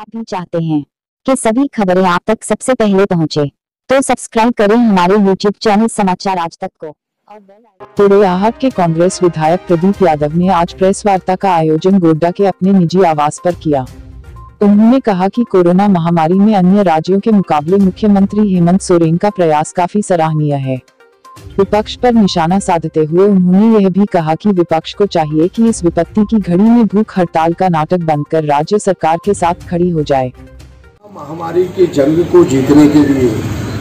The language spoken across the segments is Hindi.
भी चाहते हैं कि सभी खबरें आप तक सबसे पहले पहुंचे, तो सब्सक्राइब करें हमारे YouTube चैनल समाचार आज तक को और पोड़ैयाहाट के कांग्रेस विधायक प्रदीप यादव ने आज प्रेस वार्ता का आयोजन गोड्डा के अपने निजी आवास पर किया। उन्होंने कहा कि कोरोना महामारी में अन्य राज्यों के मुकाबले मुख्यमंत्री हेमंत सोरेन का प्रयास काफी सराहनीय है। विपक्ष पर निशाना साधते हुए उन्होंने यह भी कहा कि विपक्ष को चाहिए कि इस विपत्ति की घड़ी में भूख हड़ताल का नाटक बंद कर राज्य सरकार के साथ खड़ी हो जाए। महामारी के जंग को जीतने के लिए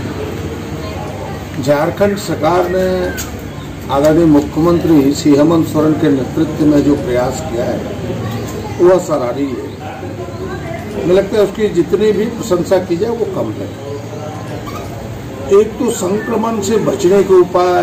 झारखंड सरकार ने आदरणीय मुख्यमंत्री श्री हेमंत सोरेन के नेतृत्व में जो प्रयास किया है वह सराहनीय है। मुझे लगता है उसकी जितनी भी प्रशंसा की जाए वो कम है। एक तो संक्रमण से बचने के उपाय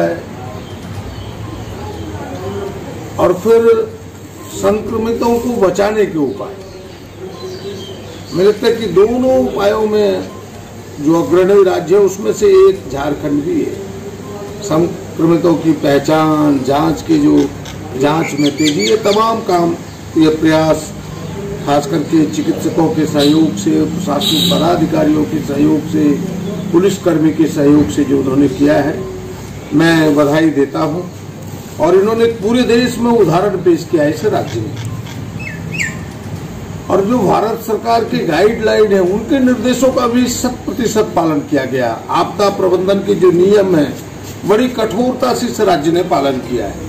और फिर संक्रमितों को बचाने के उपाय, मुझे लगता है कि दोनों उपायों में जो अग्रणी राज्य है उसमें से एक झारखंड भी है। संक्रमितों की पहचान, जांच में तेजी, ये तमाम काम, ये प्रयास खास करके चिकित्सकों के सहयोग से, प्रशासनिक पदाधिकारियों के सहयोग से, पुलिसकर्मी के सहयोग से जो उन्होंने किया है, मैं बधाई देता हूं। और इन्होंने पूरे देश में उदाहरण पेश किया है इस राज्य में। और जो भारत सरकार के गाइडलाइन है उनके निर्देशों का भी 100% पालन किया गया। आपदा प्रबंधन के जो नियम है बड़ी कठोरता से इस राज्य ने पालन किया है।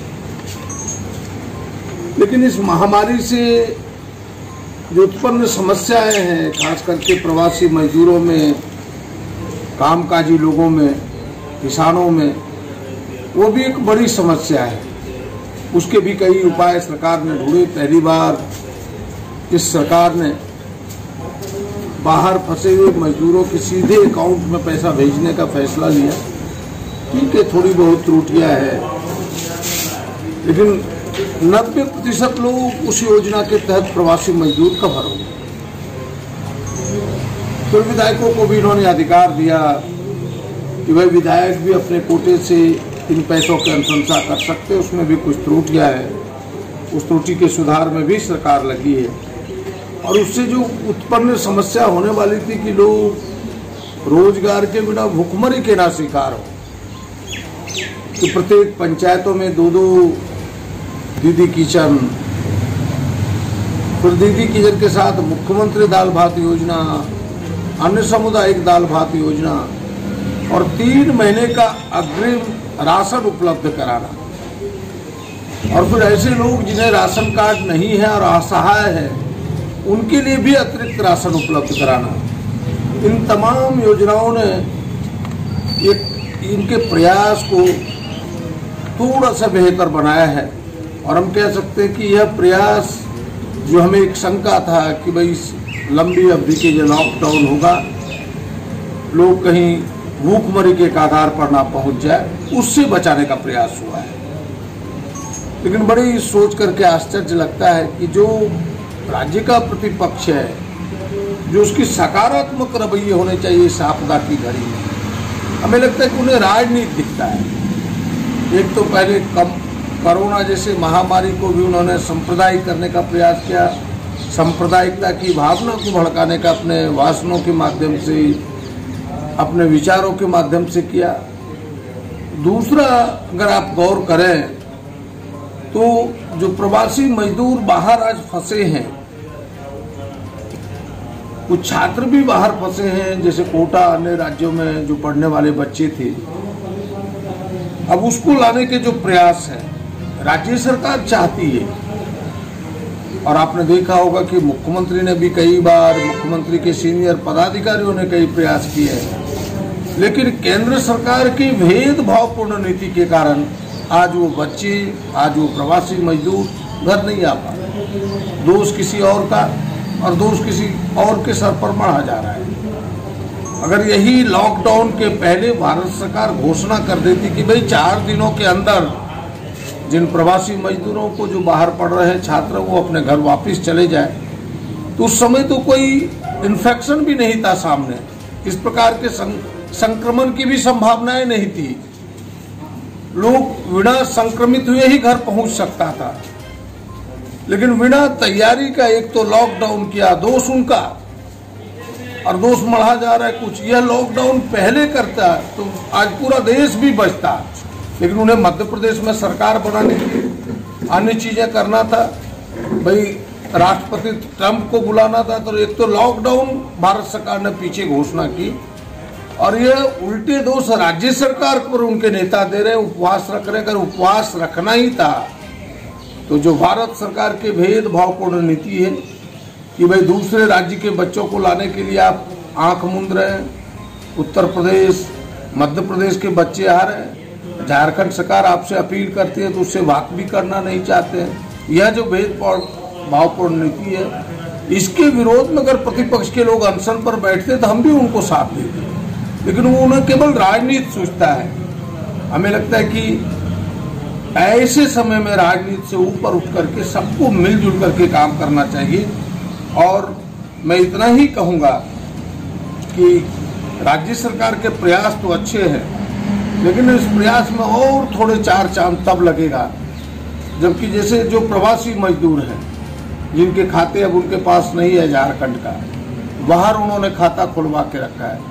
लेकिन इस महामारी से जो उत्पन्न समस्याएं हैं, खास करके प्रवासी मजदूरों में, कामकाजी लोगों में, किसानों में, वो भी एक बड़ी समस्या है। उसके भी कई उपाय सरकार ने ढूंढे। पहली बार इस सरकार ने बाहर फंसे हुए मजदूरों के सीधे अकाउंट में पैसा भेजने का फैसला लिया। ठीक है, थोड़ी बहुत त्रुटियां हैं, लेकिन 90% लोग उस योजना के तहत प्रवासी मजदूर कवर हो गए। फिर विधायकों को भी इन्होंने अधिकार दिया कि भाई विधायक भी अपने कोटे से इन पैसों की अनुशंसा कर सकते। उसमें भी कुछ त्रुटियां हैं, उस त्रुटि के सुधार में भी सरकार लगी है। और उससे जो उत्पन्न समस्या होने वाली थी कि लोग रोजगार के बिना भुखमरी के ना शिकार हो, तो प्रत्येक पंचायतों में 2-2 दीदी किचन, फिर दीदी किचन के साथ मुख्यमंत्री दाल भात योजना, अन्य सामुदायिक दाल भात योजना और 3 महीने का अग्रिम राशन उपलब्ध कराना। और फिर ऐसे लोग जिन्हें राशन कार्ड नहीं है और असहाय है, उनके लिए भी अतिरिक्त राशन उपलब्ध कराना। इन तमाम योजनाओं ने इनके प्रयास को थोड़ा सा बेहतर बनाया है। और हम कह सकते हैं कि यह प्रयास, जो हमें एक शंका था कि भाई लंबी अवधि के जो लॉकडाउन होगा, लोग कहीं भूखमरी के कगार पर ना पहुंच जाए, उससे बचाने का प्रयास हुआ है। लेकिन बड़ी सोच करके आश्चर्य लगता है कि जो राज्य का प्रतिपक्ष है, जो उसकी सकारात्मक रवैये होने चाहिए इस आपदा की घड़ी में, हमें लगता है कि उन्हें राजनीति दिखता है। एक तो पहले कोरोना जैसे महामारी को भी उन्होंने सांप्रदायिक करने का प्रयास किया, सांप्रदायिकता की भावना को भड़काने का अपने भाषणों के माध्यम से, अपने विचारों के माध्यम से किया। दूसरा, अगर आप गौर करें तो जो प्रवासी मजदूर बाहर आज फंसे हैं, कुछ छात्र भी बाहर फंसे हैं, जैसे कोटा, अन्य राज्यों में जो पढ़ने वाले बच्चे थे, अब उसको लाने के जो प्रयास हैं राज्य सरकार चाहती है। और आपने देखा होगा कि मुख्यमंत्री ने भी कई बार, मुख्यमंत्री के सीनियर पदाधिकारियों ने कई प्रयास किए हैं, लेकिन केंद्र सरकार की भेदभावपूर्ण नीति के कारण आज वो बच्चे, आज वो प्रवासी मजदूर घर नहीं आ पा रहे। दोष किसी और का और दोष किसी और के सर पर मढ़ा जा रहा है। अगर यही लॉकडाउन के पहले भारत सरकार घोषणा कर देती कि भाई 4 दिनों के अंदर जिन प्रवासी मजदूरों को जो बाहर पढ़ रहे हैं छात्र, वो अपने घर वापस चले जाए, तो उस समय तो कोई इन्फेक्शन भी नहीं था सामने, इस प्रकार के संक्रमण की भी संभावनाएं नहीं थी। लोग बिना संक्रमित हुए ही घर पहुंच सकता था, लेकिन बिना तैयारी का एक तो लॉकडाउन किया, दोष उनका, और दोष मढ़ा जा रहा है कुछ। यह लॉकडाउन पहले करता तो आज पूरा देश भी बचता, लेकिन उन्हें मध्य प्रदेश में सरकार बनाने के लिए अन्य चीजें करना था। भाई राष्ट्रपति ट्रंप को बुलाना था, तो एक तो लॉकडाउन भारत सरकार ने पीछे घोषणा की, और ये उल्टे दोष राज्य सरकार पर उनके नेता दे रहे, उपवास रख रहे। अगर उपवास रखना ही था तो जो भारत सरकार के भेदभावपूर्ण नीति है कि भाई दूसरे राज्य के बच्चों को लाने के लिए आप आंख मूंद रहे हैं, उत्तर प्रदेश मध्य प्रदेश के बच्चे आ रहे हैं, झारखंड सरकार आपसे अपील करती है तो उससे बात भी करना नहीं चाहते हैं। यह जो भेदभावपूर्ण नीति है, इसके विरोध में अगर प्रतिपक्ष के लोग अनशन पर बैठते तो हम भी उनको साथ देते, लेकिन वो उन्हें केवल राजनीति सोचता है। हमें लगता है कि ऐसे समय में राजनीति से ऊपर उठ करके सबको मिलजुल करके काम करना चाहिए। और मैं इतना ही कहूंगा कि राज्य सरकार के प्रयास तो अच्छे हैं, लेकिन इस प्रयास में और थोड़े चार चांद तब लगेगा जबकि जैसे जो प्रवासी मजदूर हैं जिनके खाते अब उनके पास नहीं है झारखंड का, बाहर उन्होंने खाता खुलवा के रखा है,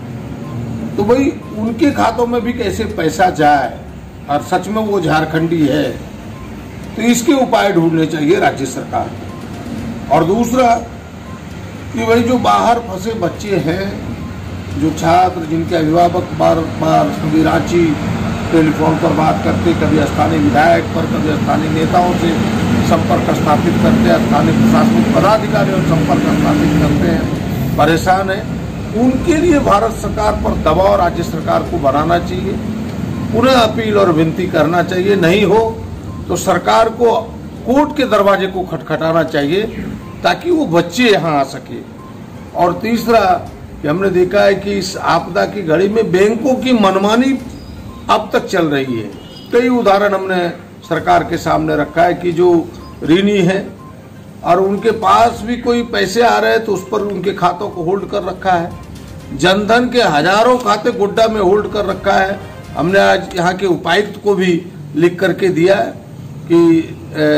तो भाई उनके खातों में भी कैसे पैसा जाए और सच में वो झारखंडी है, तो इसके उपाय ढूंढने चाहिए राज्य सरकार को। और दूसरा कि भाई जो बाहर फंसे बच्चे हैं, जो छात्र जिनके अभिभावक बार बार कभी रांची टेलीफोन पर बात करते, कभी स्थानीय विधायक पर, कभी स्थानीय नेताओं से संपर्क स्थापित करते हैं, स्थानीय प्रशासनिक पदाधिकारियों से संपर्क स्थापित करते हैं, परेशान है, उनके लिए भारत सरकार पर दबाव राज्य सरकार को बनाना चाहिए, उन्हें अपील और विनती करना चाहिए। नहीं हो तो सरकार को कोर्ट के दरवाजे को खटखटाना चाहिए ताकि वो बच्चे यहाँ आ सके। और तीसरा कि हमने देखा है कि इस आपदा की घड़ी में बैंकों की मनमानी अब तक चल रही है। कई उदाहरण हमने सरकार के सामने रखा है कि जो ऋणी है और उनके पास भी कोई पैसे आ रहे हैं तो उस पर उनके खातों को होल्ड कर रखा है। जनधन के हजारों खाते गुड्डा में होल्ड कर रखा है। हमने आज यहाँ के उपायुक्त को भी लिख करके दिया है कि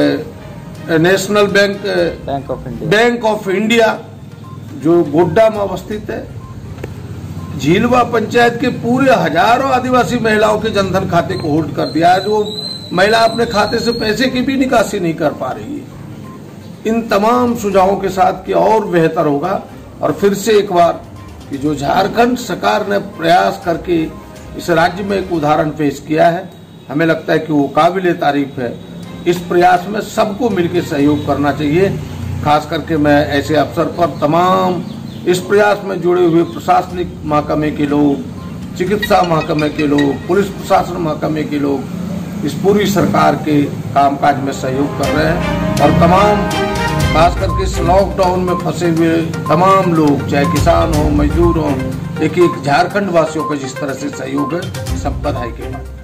नेशनल बैंक ऑफ इंडिया जो गोड्डा में अवस्थित है, झीलवा पंचायत के पूरे हजारों आदिवासी महिलाओं के जनधन खाते को होल्ड कर दिया है। जो महिला अपने खाते से पैसे की भी निकासी नहीं कर पा रही है। इन तमाम सुझावों के साथ कि और बेहतर होगा। और फिर से एक बार कि जो झारखंड सरकार ने प्रयास करके इस राज्य में एक उदाहरण पेश किया है, हमें लगता है कि वो काबिले तारीफ है। इस प्रयास में सबको मिलकर सहयोग करना चाहिए। खास करके मैं ऐसे अवसर पर तमाम इस प्रयास में जुड़े हुए प्रशासनिक महकमे के लोग, चिकित्सा महकमे के लोग, पुलिस प्रशासन महकमे के लोग इस पूरी सरकार के कामकाज में सहयोग कर रहे हैं। और तमाम खास करके इस लॉकडाउन में फंसे हुए तमाम लोग, चाहे किसान हो, मजदूर हो, एक झारखंड वासियों का जिस तरह से सहयोग है, सब बधाई के बाद।